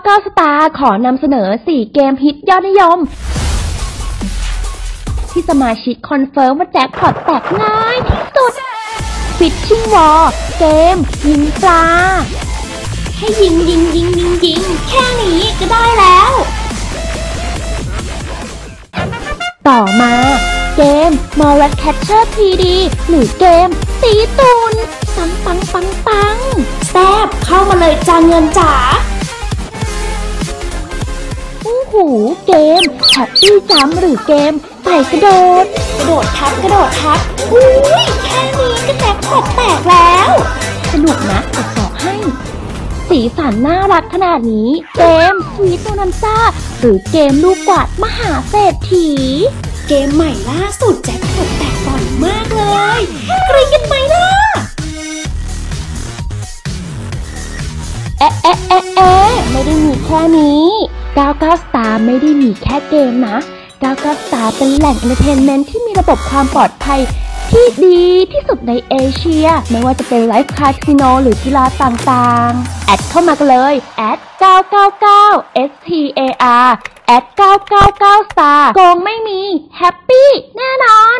99 สตาร์ขอนำเสนอ4เกมฮิตยอดนิยมที่สมาชิกคอนเฟิร์มว่าแจ็คพอตแตกง่ายที่สุด Fishing War เกมยิงปลาให้ยิงแค่นี้ก็ได้แล้วต่อมาเกม Morat Catcher 3D หรือเกมตีตุนปังแซ่บเข้ามาเลยจานเงินจ๋าเกม Happy Jump หรือเกมไต่กระโดดทับอุ้ยแค่นี้ก็แจ็คพอตแตกแล้วสนุกนะจะบอกให้สีสันน่ารักขนาดนี้เกม Sweet Bonanza หรือเกมลูกกวาดมหาเศรษฐีเกมใหม่ล่าสุดแจ็คพอตแตกบ่อยมากเลยกรี๊ดกันไหมล่ะไม่ได้มีแค่นี้99 Star ไม่ได้มีแค่เกมนะ99 Star เป็นแหล่งเอนเตอร์เทนเมนต์ที่มีระบบความปลอดภัยที่ดีที่สุดในเอเชียไม่ว่าจะเป็นไลฟ์คาสิโนหรือกีฬาต่างๆแอดเข้ามากันเลยแอด999 STAR แอด999 Star โกงไม่มีแฮปปี้แน่นอน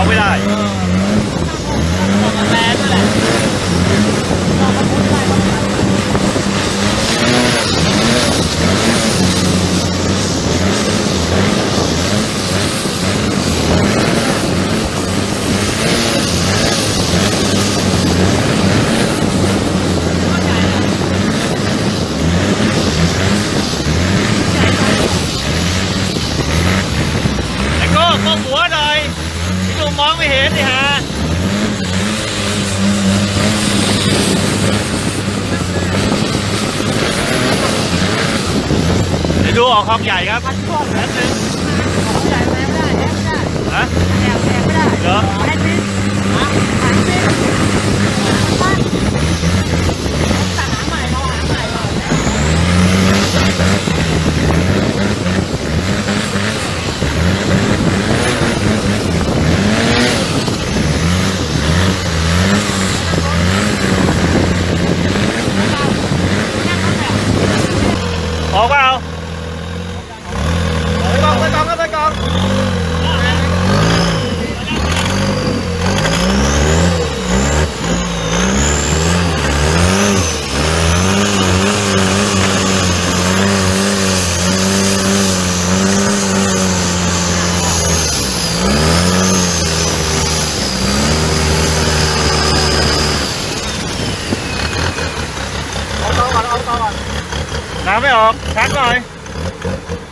อกไม่ได้ก้มหัวหน่อยพี่หนุ่มมองไม่เห็นนี่ฮะเดี๋ยวดูออกคลองใหญ่ครับแป๊บนึงฮะเหรอออกเปล่าไปกองครับไปกองเอาต่อก่อนน้ำไม่ออกชักหน่อย